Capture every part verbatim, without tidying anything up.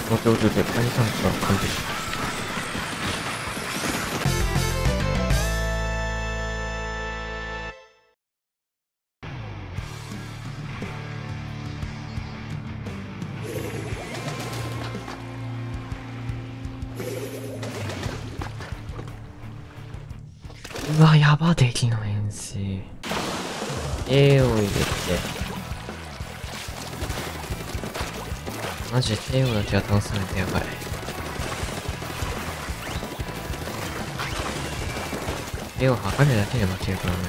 その状況でパニタンクは完璧。うわ、やば、敵の遠征。A を入れて。マジで エーオー だけは倒さないとやばい。エーオー 測るだけで負けるからね。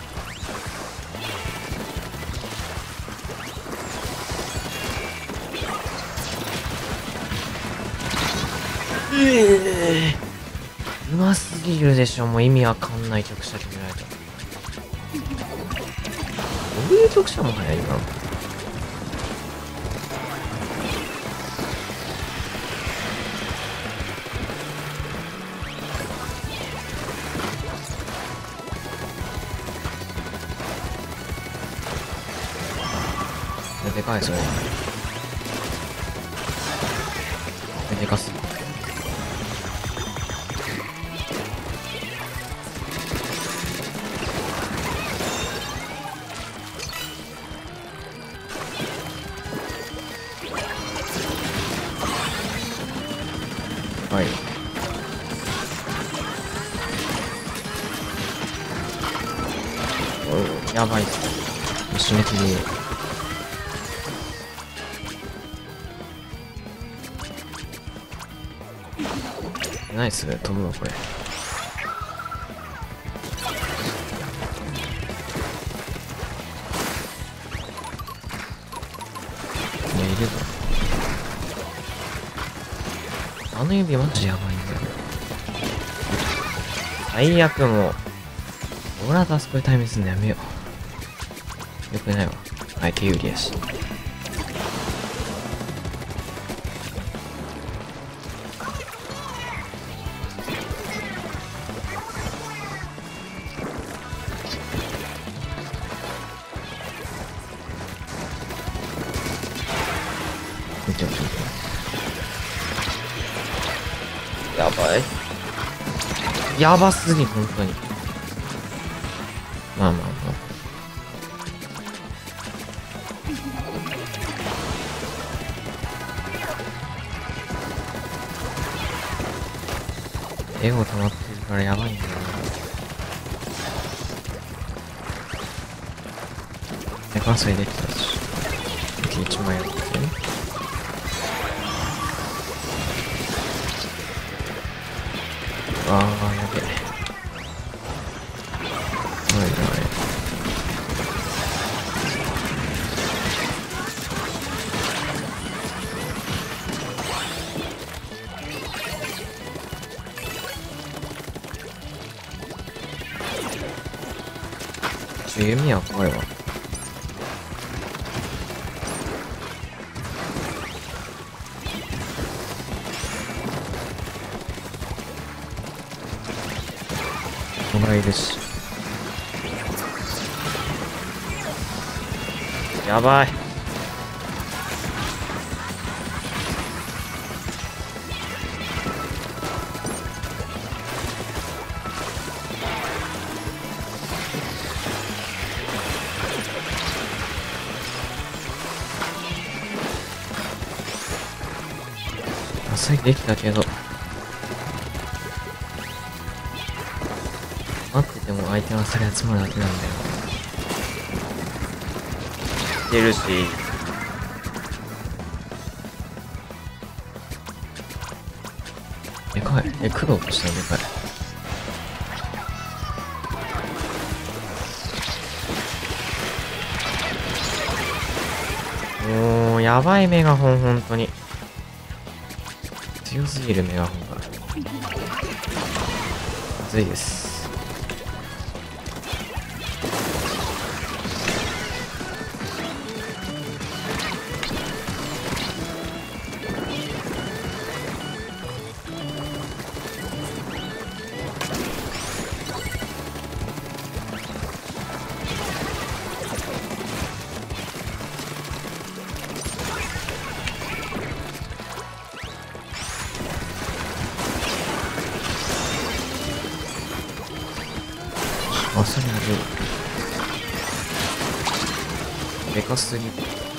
ええー、うますぎるでしょ。もう意味わかんない曲者決められた。どういう曲者も早い今の。でかいそれ。でかすぎ。はい。おやばいっす。締め切り。ナイス、飛ぶわこれ。いや、いるぞ。あの指マジやばいんだよ。最悪もう。俺らとあそこでタイムすんのやめよう。よくないわ。相手有利やし。見てほしい。やばい。やばすぎ、本当に。まあまあまあ。エゴ溜まってるからやばいんだよな。で、関西できたし。いちまんやって。ああ、やべえ。はいはい。ちょ、弓は怖いわ。人がいるし。やばい。浅いできたけど。待ってても相手はそれ集まるだけなんだよ。出るし。でかい。え、黒としたらでかい。もう、やばいメガホン、ほんとに。強すぎるメガホンが。まずいです。 あ、それある。でかすぎ。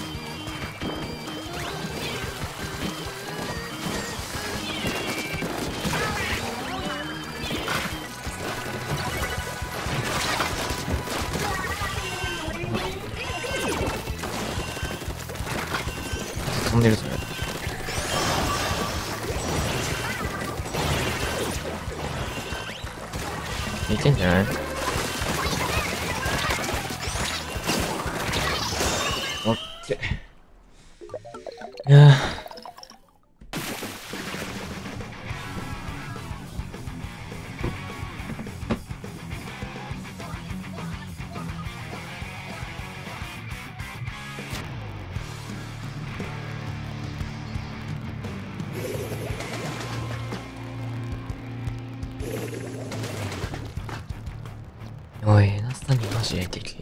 飛んでるそれ。いけんじゃない？オッケー。いやー、おい、ナスタにマジで敵。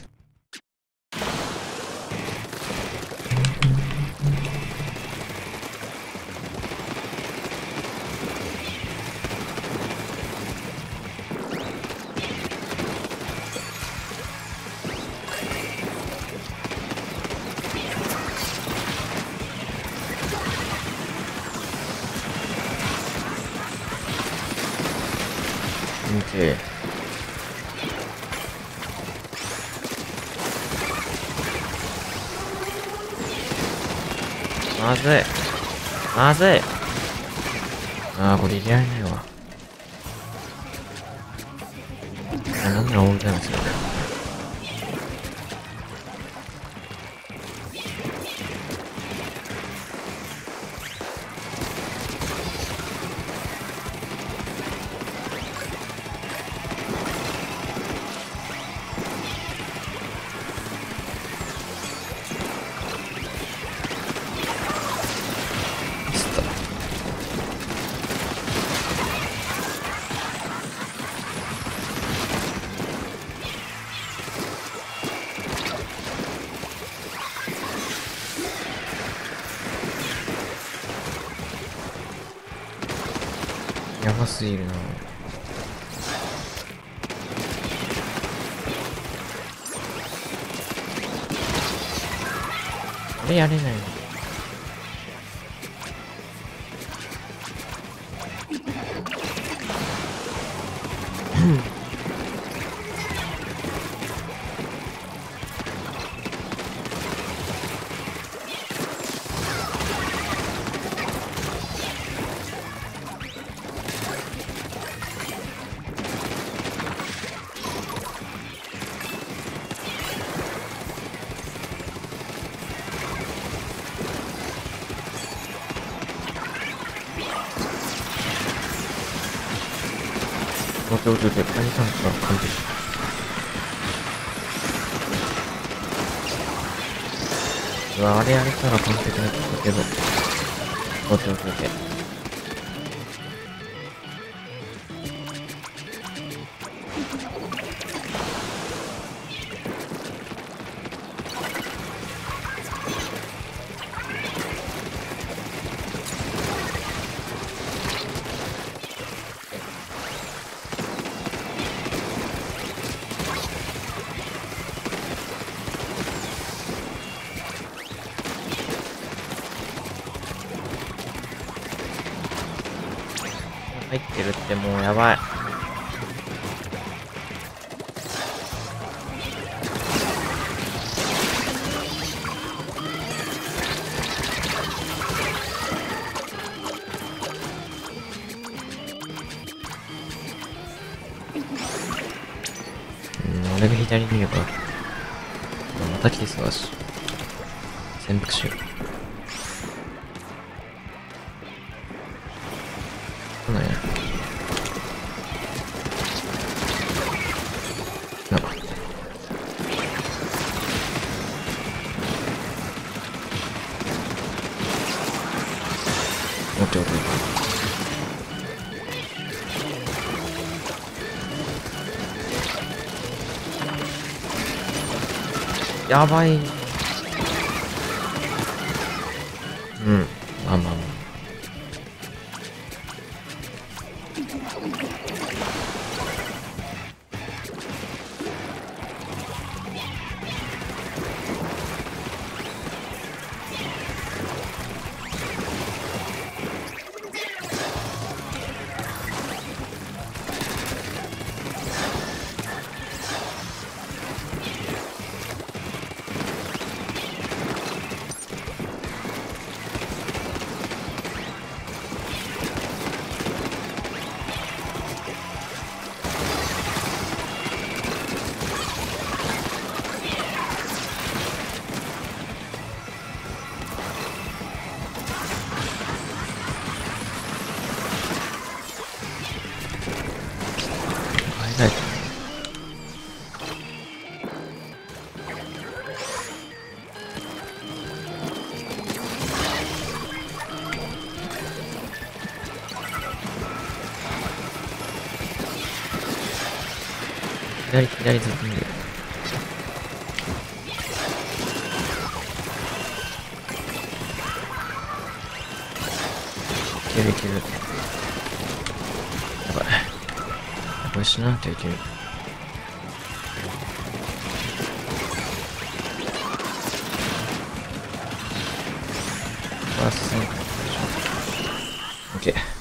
見て。まずい。まずい。ああ、これ入れられないわ。あ、なんならオールタイムするね。やばすぎるな。これやれないの。オッケーオッケーオッケー。パニタンクが完璧。うわ、あれやれたら完璧だったけど。オッケーオッケーオッケー。入ってるってもうやばい。うん、俺が左にいれば。また来てそうだし。潜伏しよう。来ないや。なかった。オッケーオッケー。やばい。うん。まあまあまあ。 左、左ずっと見る。いけるいける。やばい。これしなきゃいける。ファーストセンターでしょ。オッケー。